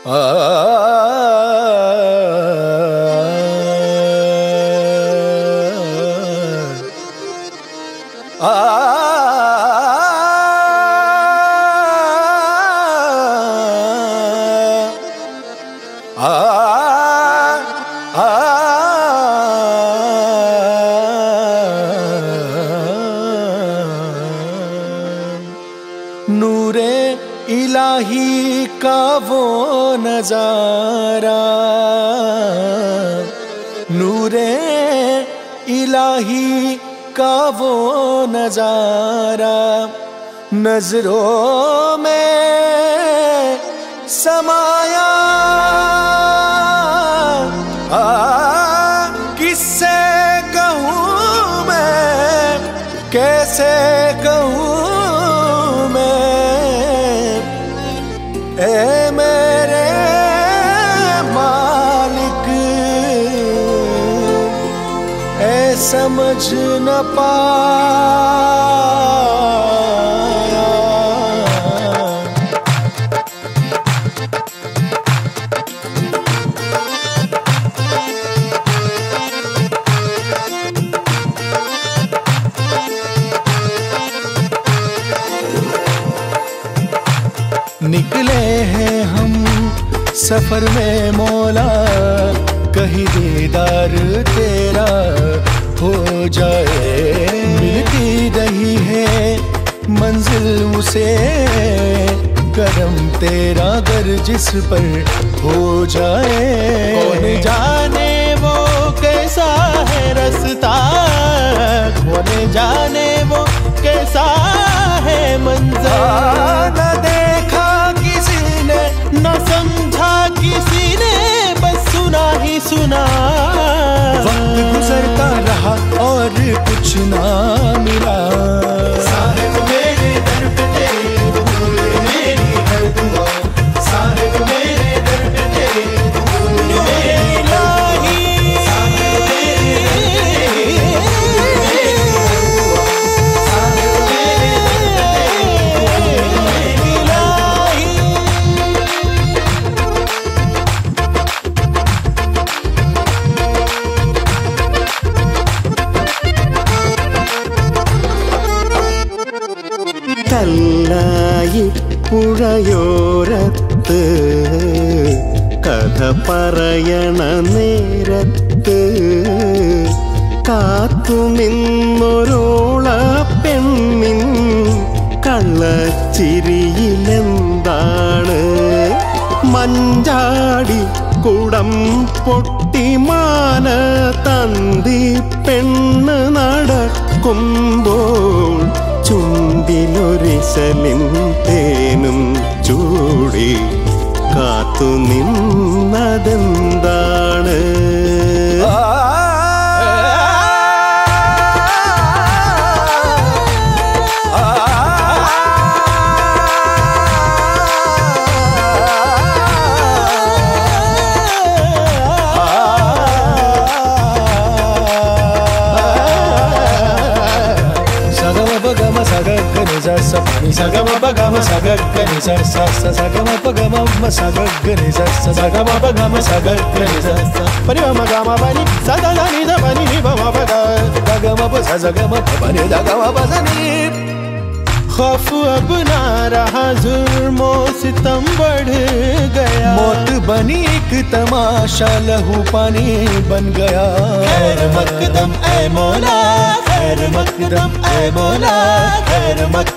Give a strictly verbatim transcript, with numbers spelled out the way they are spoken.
आ नूरे इलाही का वो नजारा, नूरे इलाही का वो नजारा नजरों में समाया। आ किससे कहूँ मैं, कैसे कहूँ ए मेरे मालिक, ए समझ न पाया। निकले हैं हम सफर में मौला, कहीं दीदार तेरा हो जाए। मिलती रही है मंजिल उसे, करम तेरा गर जिस पर हो जाए। कौन जाने वो कैसा है रास्ता, कौन जाने वो कैसा है मंज़र। न देखा किसी ने, न समझा किसी ने, बस सुना ही सुना। वक्त गुजरता रहा और कुछ ना मिला। साहिब मेरे दर पे तेरी कबूल मेरी हर दुआ, साहिब मेरे दर पे तेरी कबूल मेरी इलाही, साहिब मेरे दर पे तेरी कबूल मेरी हर दुआ, साहिब मेरे दर पे तेरी कबूल मेरी इलाही। കല്ലായി പുഴയോരത്ത് കഥ പറയണ നേരത്ത് കാത്തുനിന്നൊരോള പെണ്ണിൻ കള്ളച്ചിരിയിലെന്താണ്? മഞ്ചാടി കുടം പൊട്ടിമാന തന്തി പെണ്ണ് നടക്കുമ്പോൾ ചുണ്ടിലൊരിശലിൻ തേനും ചൂടി കാത്തു നിന്നതെന്താണ്? సగమ పగమ సగగని స సగమ పగమ సగగని స సగమ పగమ సగగని స పరిమ గమ పని సదని ద పని ని బమ పగ గమ ప సగమ పని ద గమ పని। खौफ अब ना रहा, जुर्मो सितम बढ़ गया। मौत बनी एक तमाशा, लहू पानी बन गया। खैर मकदम ए मौला, खैर मकदम ए मौला, खैर मकदम